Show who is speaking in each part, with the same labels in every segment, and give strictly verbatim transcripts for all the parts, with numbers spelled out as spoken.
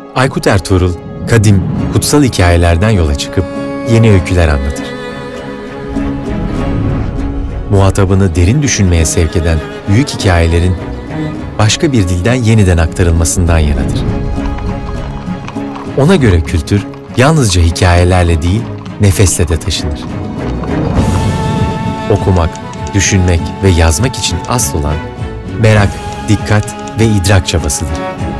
Speaker 1: Aykut Ertuğrul, kadim, kutsal hikayelerden yola çıkıp yeni öyküler anlatır. Muhatabını derin düşünmeye sevk eden büyük hikayelerin başka bir dilden yeniden aktarılmasından yanadır. Ona göre kültür yalnızca hikayelerle değil, nefesle de taşınır. Okumak, düşünmek ve yazmak için asıl olan merak, dikkat ve idrak çabasıdır.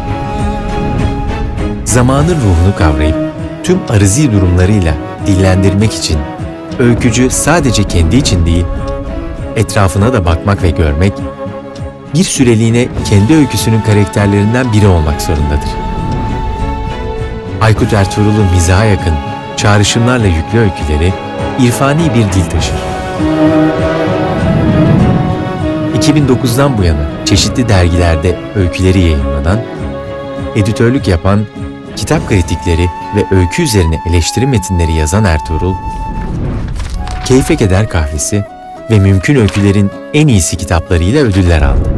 Speaker 1: Zamanın ruhunu kavrayıp tüm arızi durumlarıyla dillendirmek için öykücü sadece kendi için değil, etrafına da bakmak ve görmek, bir süreliğine kendi öyküsünün karakterlerinden biri olmak zorundadır. Aykut Ertuğrul'un mizaha yakın, çağrışımlarla yüklü öyküleri irfani bir dil taşır. iki bin dokuzdan bu yana çeşitli dergilerde öyküleri yayınlanan, editörlük yapan, kitap kritikleri ve öykü üzerine eleştiri metinleri yazan Ertuğrul, Keyfe Keder Kahvesi ve Mümkün Öykülerin en iyisi kitaplarıyla ödüller aldı.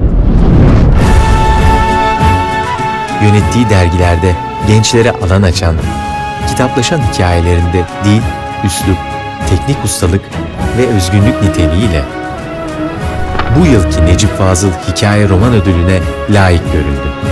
Speaker 1: Yönettiği dergilerde gençlere alan açan, kitaplaşan hikayelerinde dil, üslup, teknik ustalık ve özgünlük niteliğiyle bu yılki Necip Fazıl Hikaye Roman Ödülü'ne layık görüldü.